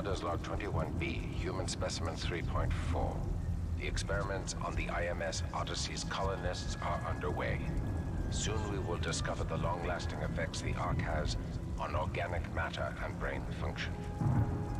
Marders Log 21B, Human Specimen 3.4. The experiments on the IMS Odyssey's colonists are underway. Soon we will discover the long-lasting effects the Ark has on organic matter and brain function.